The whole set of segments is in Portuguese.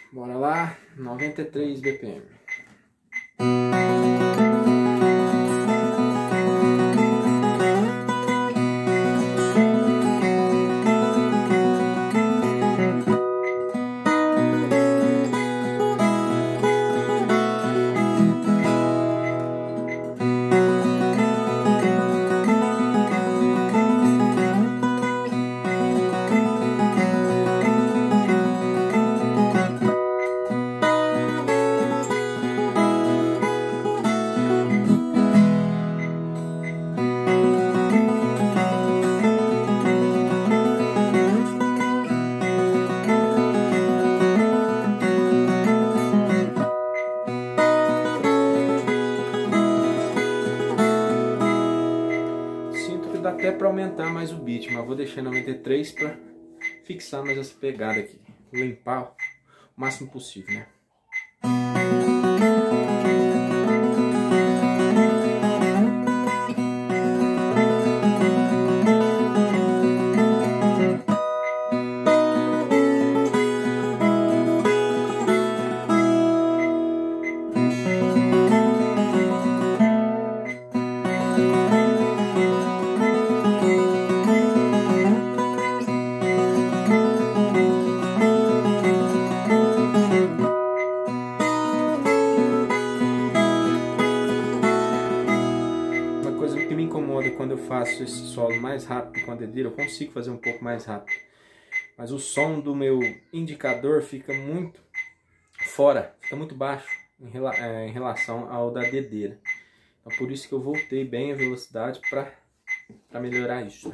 Bora lá, 93 BPM. Dá até para aumentar mais o beat, mas eu vou deixar 93 para fixar mais essa pegada aqui, limpar o máximo possível, né? Quando eu faço esse solo mais rápido com a dedeira, eu consigo fazer um pouco mais rápido, mas o som do meu indicador fica muito fora, fica muito baixo em relação ao da dedeira. Então por isso que eu voltei bem a velocidade para melhorar isso.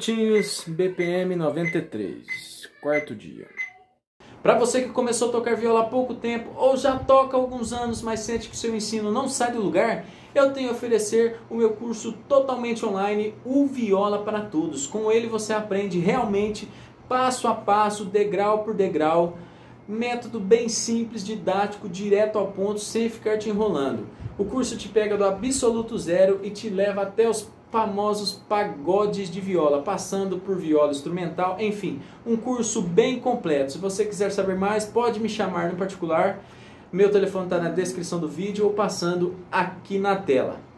minutinhos, BPM 93, quarto dia. Para você que começou a tocar viola há pouco tempo ou já toca há alguns anos, mas sente que seu ensino não sai do lugar, eu tenho a oferecer o meu curso totalmente online, o Viola para Todos. Com ele você aprende realmente passo a passo, degrau por degrau, método bem simples, didático, direto ao ponto, sem ficar te enrolando. O curso te pega do absoluto zero e te leva até os famosos pagodes de viola, passando por viola instrumental, enfim, um curso bem completo. Se você quiser saber mais, pode me chamar no particular. Meu telefone está na descrição do vídeo ou passando aqui na tela.